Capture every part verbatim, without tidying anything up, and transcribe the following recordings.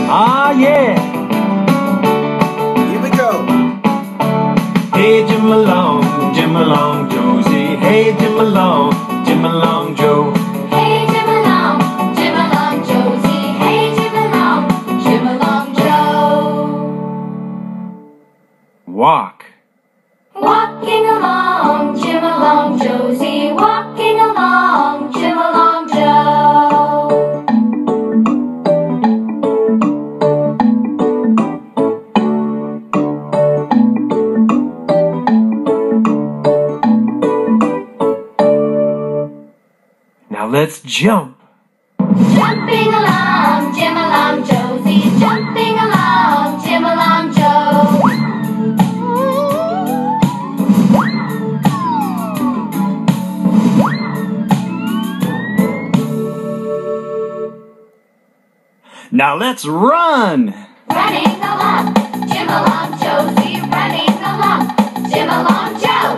Ah, yeah. Here we go. Hey, Jim along, Jim along, Josie. Hey, Jim along, Jim along, Joe. Hey, Jim along, Jim along, Josie. Hey, Jim along, Jim along, Joe. Walk. Walking along, Jim along, Josie. Walking along, Jim along, Joe. Now let's jump. Jumping along, Jim along, Josie. Jumping along, Jim along, Joe. Now let's run. Running along, Jim along, Josie. Running along, Jim along, Joe.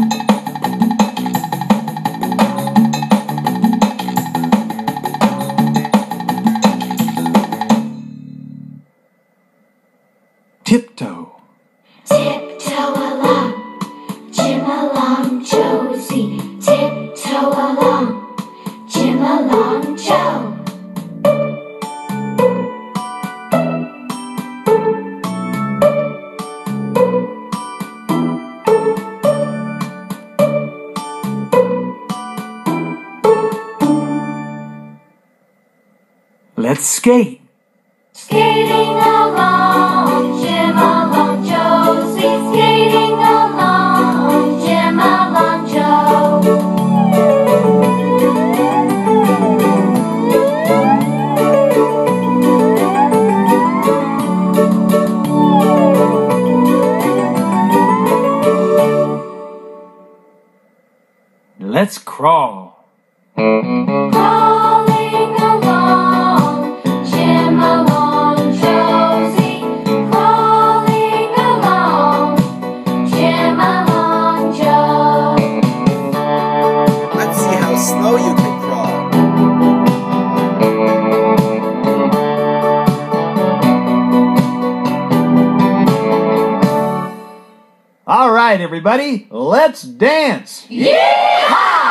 Tiptoe. Tiptoe along, Jim along, Josie. Tiptoe along, Jim along, Joe. Let's skate. Skating along, Jim along, Josie. Skating along, Jim along, Joe. Let's crawl. Crawling along, Jim along, Josie. Crawling along, Jim along, Joe. Let's see how slow you can crawl. All right, everybody, let's dance. Yeehaw!